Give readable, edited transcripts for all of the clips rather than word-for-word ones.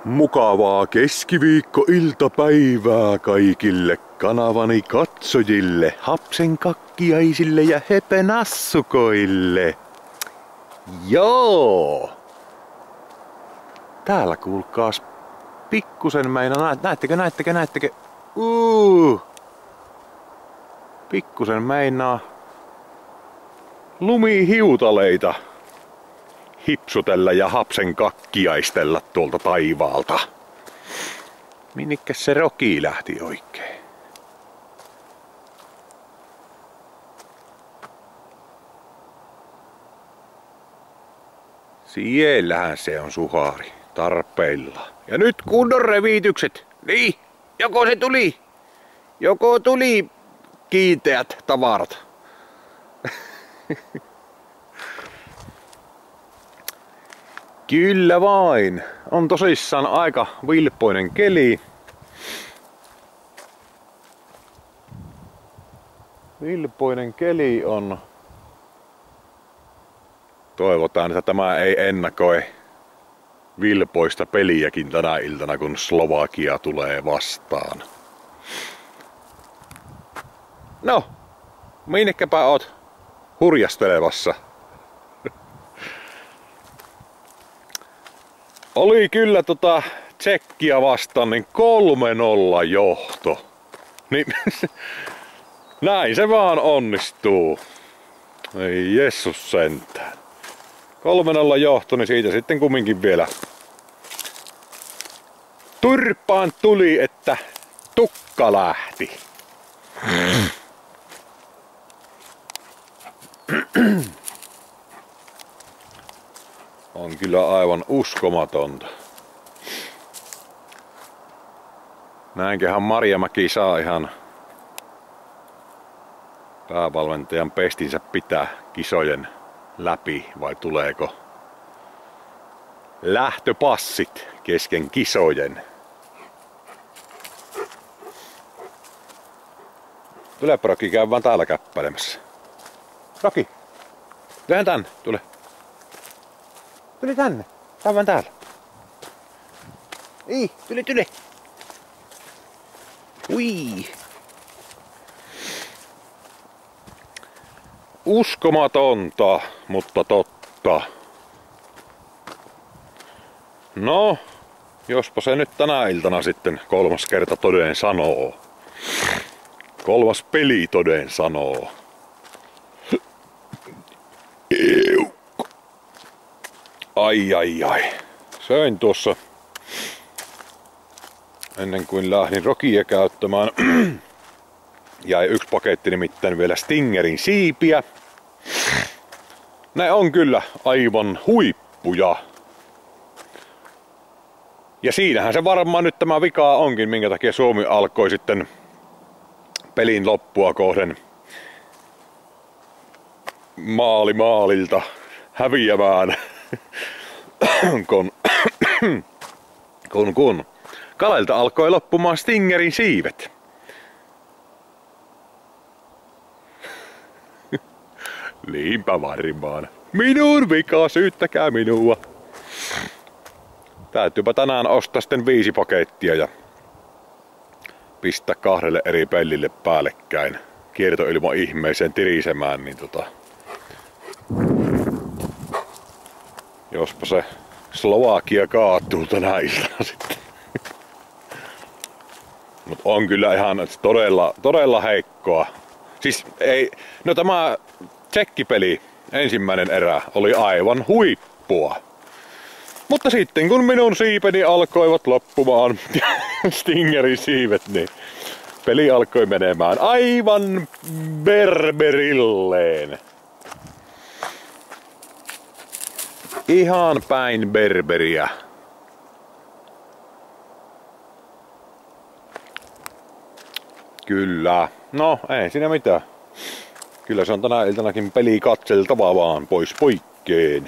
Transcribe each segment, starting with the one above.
Mukavaa keskiviikko-iltapäivää kaikille kanavani katsojille, hapsenkakkiaisille ja hepenassukoille. Joo! Täällä kuulkaas pikkusen meinaa, näettekö? Pikkusen meinaa lumihiutaleita hipsutella ja hapsenkakkiaistella tuolta taivaalta. Minnekä se roki lähti oikein? Siellähän se on suhari tarpeilla. Ja nyt kunnon revitykset. Niin, joko tuli kiinteät tavarat. Kyllä vain. On tosissaan aika vilppoinen keli. Vilppoinen keli on. Toivotaan, että tämä ei ennakoi vilpoista peliäkin tänä iltana, kun Slovakia tulee vastaan. No, minnekäpä oot hurjastelevassa? Oli kyllä Tsekkiä vastaan niin 3-0 johto. Niin, näin se vaan onnistuu. Ei jessus sentään. 3-0 johto, niin siitä sitten kumminkin vielä turpaan tuli, että tukka lähti. On kyllä aivan uskomatonta. Näinköhän Marjamäki saa ihan päävalmentajan pestinsä pitää kisojen läpi, vai tuleeko lähtöpassit kesken kisojen? Tulepä Roki, käy vaan täällä käppäilemässä. Roki, tulehan tänne, tule. Tuli tänne, käy vaan täällä. Ei, tule. Ui. Uskomatonta, mutta totta. No, jospa se nyt tänä iltana sitten 3. kerta toden sanoo. 3. peli toden sanoo. Ai. Söin tuossa ennen kuin lähdin Rokia käyttämään. Jäi 1 paketti nimittäin vielä Stingerin siipiä. Ne on kyllä aivan huippuja. Ja siinähän se varmaan nyt tämä vika onkin, minkä takia Suomi alkoi sitten pelin loppua kohden maalilta häviämään. kun Kalelta alkoi loppumaan Stingerin siivet. Niinpä varmaan. Minun vika, syyttäkää minua. Täytyypä tänään ostaa sitten 5 pakettia ja pistää 2 eri pellille päällekkäin kiertoilma ihmeeseen tirisemään, niin jospa se Slovakia kaatuu tänä iltana sitten. Mut on kyllä ihan todella heikkoa. Siis ei, no tämä Tsekkipeli, ensimmäinen erä, oli aivan huippua. Mutta sitten kun minun siipeni alkoivat loppumaan, Stingerin siivet, niin peli alkoi menemään aivan berberilleen. Ihan päin berberiä. Kyllä. No, ei siinä mitään. Kyllä se on tänä iltanakin peli katseltava vaan pois poikkeen.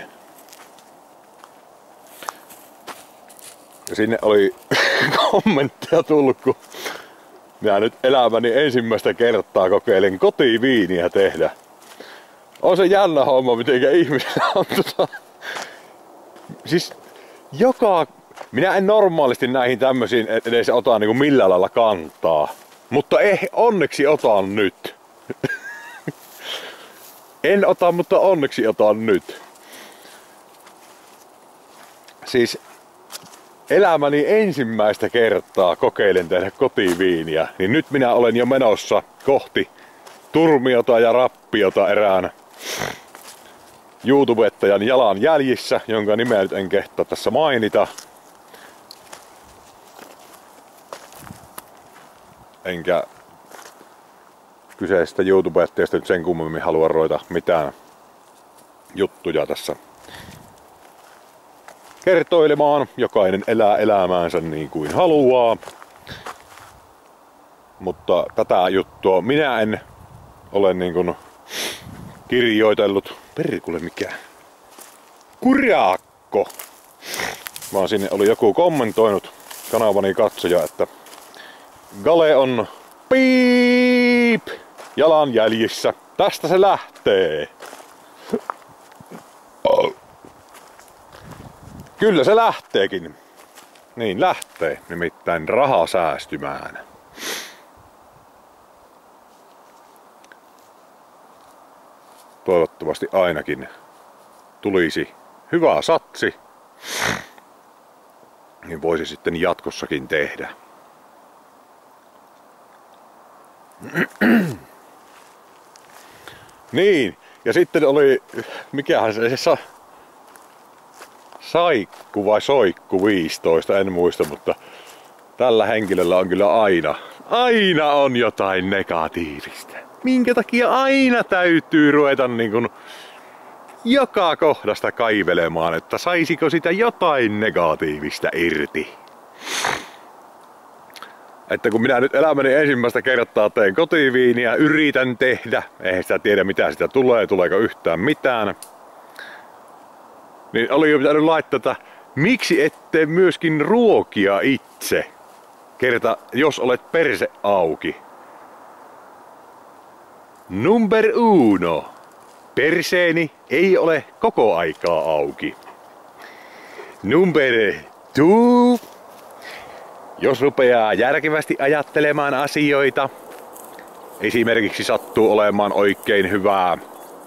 Ja sinne oli kommentteja tullut, kun minä nyt elämäni ensimmäistä kertaa kokeilen kotiviiniä tehdä. On se jännä homma, mitenkä ihmisillä on siis joka Minä en normaalisti näihin tämmöisiin edes ota niinku millään lailla kantaa. Mutta onneksi otan nyt. En ota, mutta onneksi otan nyt. Siis elämäni ensimmäistä kertaa kokeilen tehdä kotiviiniä, niin nyt minä olen jo menossa kohti turmiota ja rappiota erään YouTubettajan jalanjäljissä, jonka nimeä nyt en kehtaa tässä mainita. Enkä kyseisestä YouTubettajasta nyt sen kummemmin halua ruveta mitään juttuja tässä kertoilemaan. Jokainen elää elämäänsä niin kuin haluaa. Mutta tätä juttua minä en ole niin kuin kirjoitellut. Perkule mikä? Kurjakko! Vaan sinne oli joku kommentoinut, kanavani katsoja, että Gale on piip jalanjäljissä. Tästä se lähtee. Kyllä se lähteekin. Niin lähtee, nimittäin raha säästymään. Toivottavasti ainakin tulisi hyvä satsi, niin voisi sitten jatkossakin tehdä. Niin, ja sitten oli, mikähän se Saikku vai Soikku 15, en muista, mutta tällä henkilöllä on kyllä aina on jotain negatiivista. Minkä takia aina täytyy ruveta niin kuin joka kohdasta kaivelemaan, että saisiko sitä jotain negatiivista irti. Että kun minä nyt elämäni ensimmäistä kertaa teen kotiviiniä, yritän tehdä, eihän sitä tiedä mitä sitä tulee, tuleeko yhtään mitään. Niin oli jo pitänyt laittaa, että miksi ette myöskin ruokia itse, kerta jos olet perse auki. Number uno. Perseeni ei ole koko aikaa auki. Number two. Jos rupeaa järkevästi ajattelemaan asioita, esimerkiksi sattuu olemaan oikein hyvää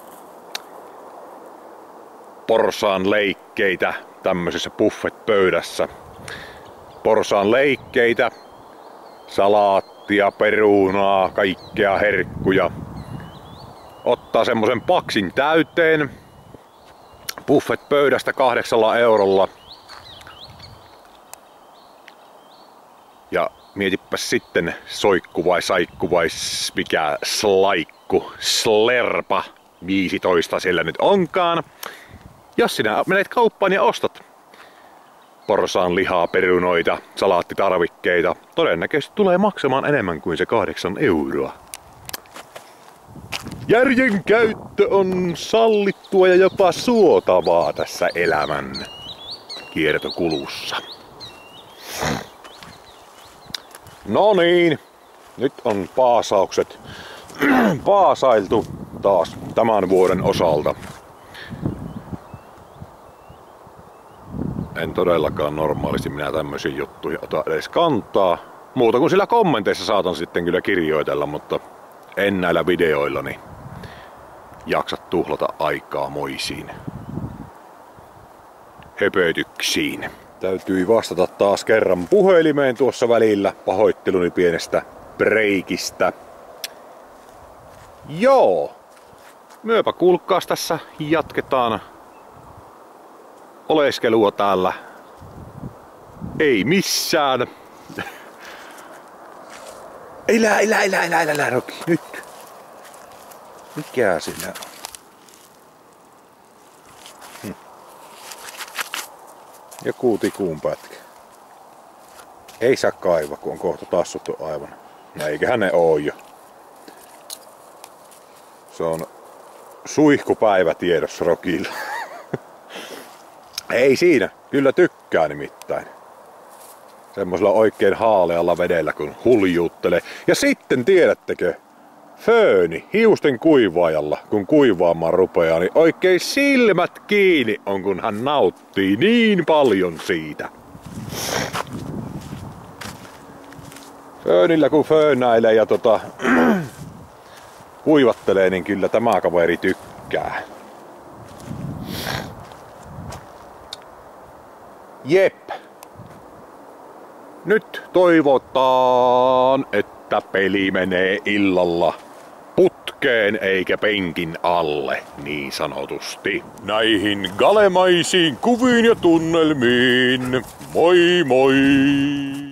porsaan leikkeitä tämmöisessä buffet-pöydässä. Porsaan leikkeitä, salaattia, perunaa, kaikkea herkkuja. Ottaa semmosen paksin täyteen buffet-pöydästä 8 eurolla. Ja mietipäs sitten soikku vai saikku vai mikä slaikku, slerpa 15 siellä nyt onkaan. Jos sinä menet kauppaan ja ostat porsaan lihaa, perunoita, salaattitarvikkeita, todennäköisesti tulee maksamaan enemmän kuin se 8 euroa. Järjen käyttö on sallittua ja jopa suotavaa tässä elämän kiertokulussa. No niin, nyt on paasaukset paasailtu taas tämän vuoden osalta. En todellakaan normaalisti minä tämmöisiin juttuihin ota edes kantaa. Muuta kuin sillä kommenteissa saatan sitten kyllä kirjoitella, mutta en näillä videoillani jaksa tuhlata aikaa moisiin höpötyksiin. Täytyi vastata taas kerran puhelimeen tuossa välillä. Pahoitteluni pienestä breikistä. Joo. Myöpä kuulkaas tässä jatketaan oleskelua täällä. Ei missään. Elä, Roki, nyt. Mikä sinä on? Joku tikuun pätkä. Ei saa kaivaa, kun on kohta tassuttu aivan. No eiköhän ne oo jo. Se on suihkupäivä tiedossa Rokilla. Ei siinä, kyllä tykkää nimittäin. Semmosella oikein haalealla vedellä kun huljuuttelee. Ja sitten tiedättekö, fööni hiusten kuivaajalla kun kuivaamaan rupeaa, niin oikein silmät kiinni on kun hän nauttii niin paljon siitä. Föönillä kun föönäilee ja kuivattelee, niin kyllä tämä kaveri tykkää. Jep. Nyt toivotaan, että peli menee illalla putkeen eikä penkin alle, niin sanotusti. Näihin galemaisiin kuviin ja tunnelmiin. Moi moi!